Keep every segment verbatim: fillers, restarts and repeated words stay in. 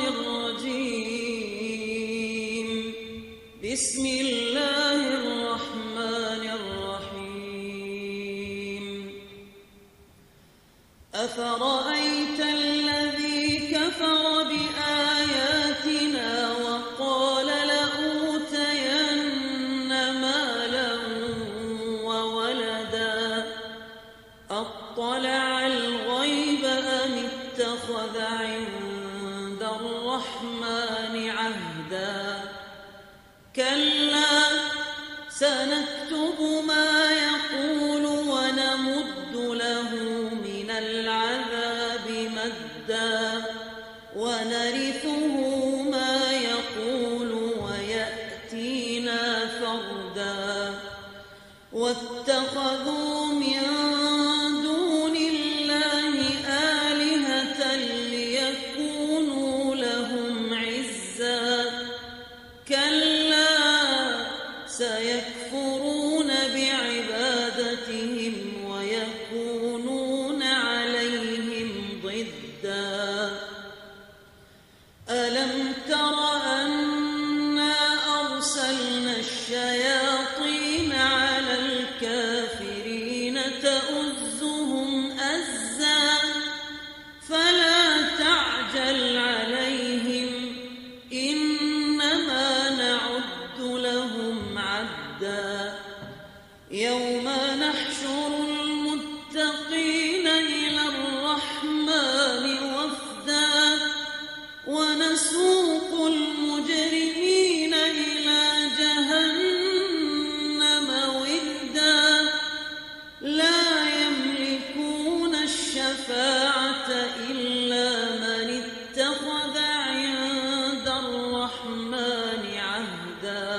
الرجيم. بسم الله الرحمن الرحيم. أفرأيت الذي كفر بآياتنا وقال لأوتين مالا وولدا أطلع الغيب أم اتخذ عند الرحمن عهدا كلا سنكتب ما يقول ونمد له من العذاب مدا ونرثه ما يقول ويأتينا فردا واتخذوا من دون الله آلهة ليكونوا لهم عزا كلا سيكفرون بعبادتهم ويكونون عليهم ضدا ألم تر أنا أرسلنا الشياطين على الكافرين تؤزهم أزا فلا تعجل عليهم إنما نعد لهم عدا يوم نحشر المتقين إلى الرحمن وفدا ونسوق المجرمين إلى جهنم وردا لا يملكون الشفاعة إلا من اتخذ عند الرحمن عهدا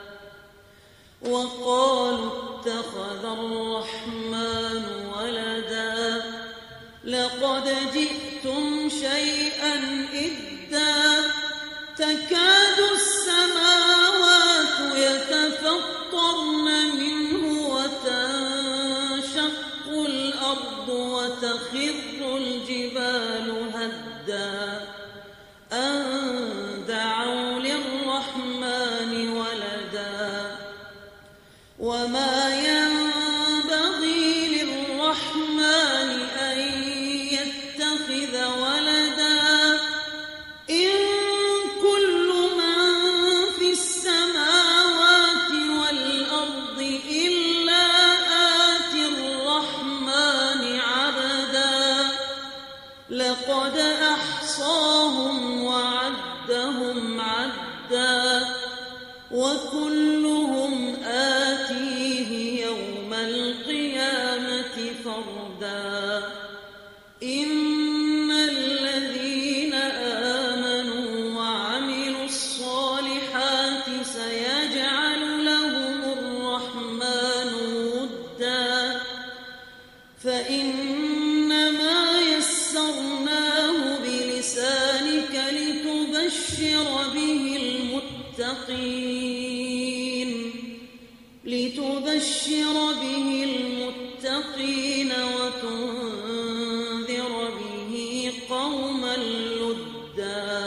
وقالوا اتخذ الرحمن ولدا لقد جئتم شيئا إدا تكاد السماوات يتفطرن منه وتنشق الأرض وتخر الجبال هدا أن دعوا للرحمن ولدا وما ينبغي للرحمن أن يتخذ ولدا إن كل من في السماوات والأرض إلا آتي الرحمن عبدا لقد أحصاهم وعدهم عدا وكلهم آتيه يوم القيامة فردا إن الذين آمنوا وعملوا الصالحات سيجعل لهم الرحمن ودا فإنما يسرناه بلسانك لتبشر به المتقين لتبشر به المتقين وتنذر به قوما لدا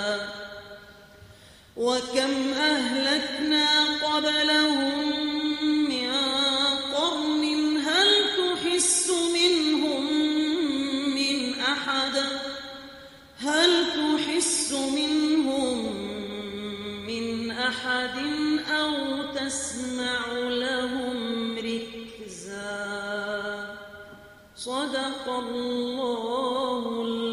وكم أهلكنا قبلهم من قرن هل تحس منهم من أحد هل تحس منهم من أحد أو تسمع لهم ركزا صدق الله